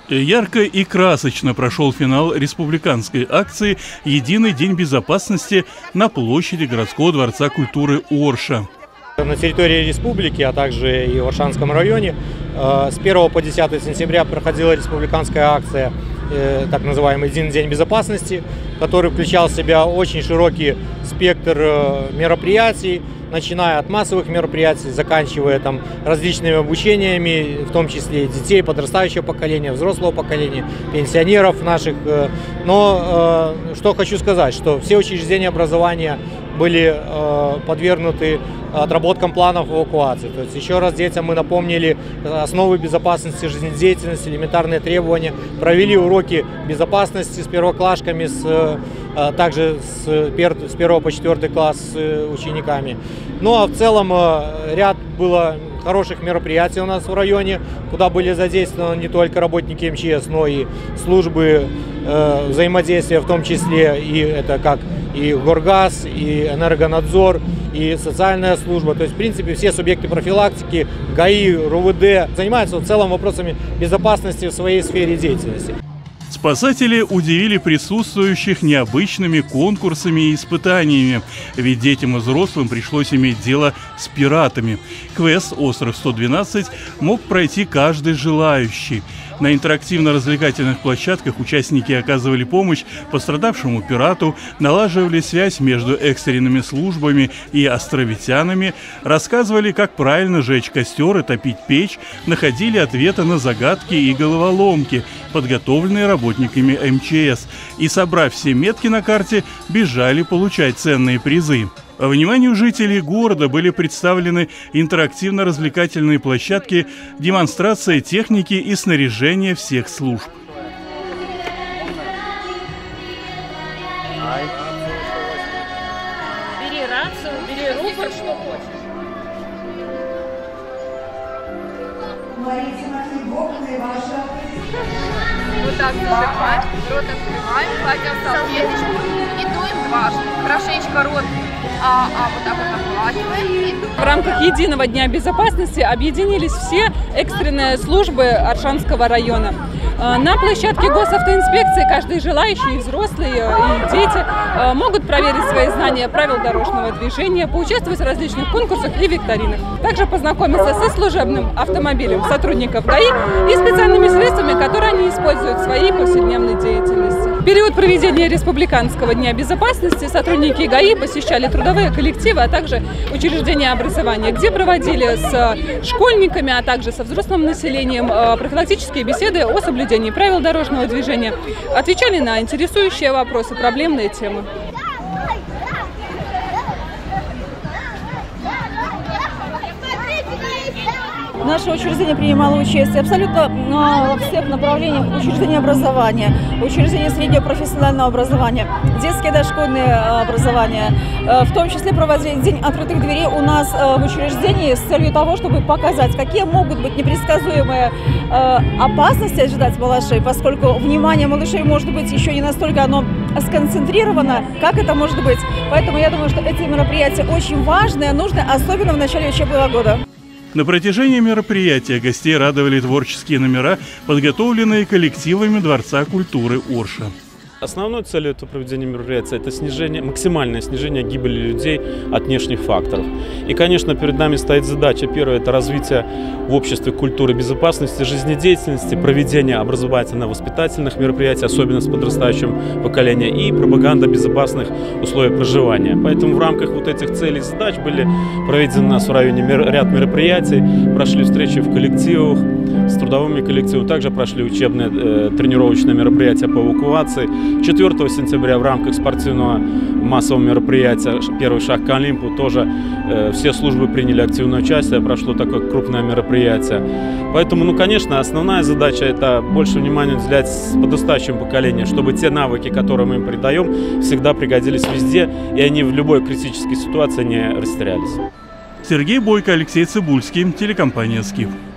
Ярко и красочно прошел финал республиканской акции «Единый день безопасности» на площади городского дворца культуры Орша. На территории республики, а также и в Оршанском районе с 1 по 10 сентября проходила республиканская акция, так называемый «Единый день безопасности», который включал в себя очень широкий спектр мероприятий, начиная от массовых мероприятий, заканчивая различными обучениями, в том числе и детей, подрастающего поколения, взрослого поколения, пенсионеров наших. Но что хочу сказать, что все учреждения образования были подвергнуты отработкам планов эвакуации. То есть еще раз детям мы напомнили основы безопасности жизнедеятельности, элементарные требования, провели уроки безопасности с первоклашками, также с 1 по 4 класс с учениками. Ну а в целом ряд было хороших мероприятий у нас в районе, куда были задействованы не только работники МЧС, но и службы взаимодействия, в том числе и это как и Горгаз, и Энергонадзор, и социальная служба. То есть, в принципе, все субъекты профилактики, ГАИ, РУВД занимаются в целом вопросами безопасности в своей сфере деятельности. Спасатели удивили присутствующих необычными конкурсами и испытаниями, ведь детям и взрослым пришлось иметь дело с пиратами. Квест «Остров 112» мог пройти каждый желающий. На интерактивно-развлекательных площадках участники оказывали помощь пострадавшему пирату, налаживали связь между экстренными службами и островитянами, рассказывали, как правильно жечь костер и топить печь, находили ответы на загадки и головоломки, подготовленные работниками МЧС, и, собрав все метки на карте, бежали получать ценные призы. Вниманию жителей города были представлены интерактивно-развлекательные площадки, демонстрация техники и снаряжения всех служб. Бери рацию, бери рупор, что хочешь. Вот так зажимаем, рот открываем, кладем салфеточку и дуем дважды. Хорошенечко рот вот так вот обхватываем. В рамках единого дня безопасности объединились все экстренные службы Оршанского района. На площадке госавтоинспекции каждый желающий, и взрослые, и дети, могут проверить свои знания правил дорожного движения, поучаствовать в различных конкурсах и викторинах. Также познакомиться со служебным автомобилем сотрудников ГАИ и специальными средствами, которые они используют в своей повседневной деятельности. В период проведения Республиканского дня безопасности сотрудники ГАИ посещали трудовые коллективы, а также учреждения образования, где проводили с школьниками, а также со взрослым населением профилактические беседы о соблюдении правил дорожного движения, отвечали на интересующие вопросы, проблемные темы. Наше учреждение принимало участие абсолютно во всех направлениях учреждения образования, учреждения среднего профессионального образования, детское дошкольное образование. В том числе проводили день открытых дверей у нас в учреждении с целью того, чтобы показать, какие могут быть непредсказуемые опасности ожидать малышей, поскольку внимание малышей может быть еще не настолько оно сконцентрировано, как это может быть. Поэтому я думаю, что эти мероприятия очень важные, нужны, особенно в начале учебного года. На протяжении мероприятия гостей радовали творческие номера, подготовленные коллективами Дворца культуры Орша. Основной целью этого проведения мероприятия – это максимальное снижение гибели людей от внешних факторов. И, конечно, перед нами стоит задача. Первое – это развитие в обществе культуры безопасности, жизнедеятельности, проведение образовательно-воспитательных мероприятий, особенно с подрастающим поколением, и пропаганда безопасных условий проживания. Поэтому в рамках вот этих целей и задач были проведены у нас в районе ряд мероприятий, прошли встречи в коллективах, с трудовыми коллективами, также прошли учебные тренировочные мероприятия по эвакуации. 4 сентября в рамках спортивного массового мероприятия «Первый шаг к Олимпу» тоже все службы приняли активное участие, прошло такое крупное мероприятие. Поэтому, конечно, основная задача – это больше внимания уделять подрастающему поколению, чтобы те навыки, которые мы им придаем, всегда пригодились везде, и они в любой критической ситуации не растерялись. Сергей Бойко, Алексей Цибульский, телекомпания «Скиф».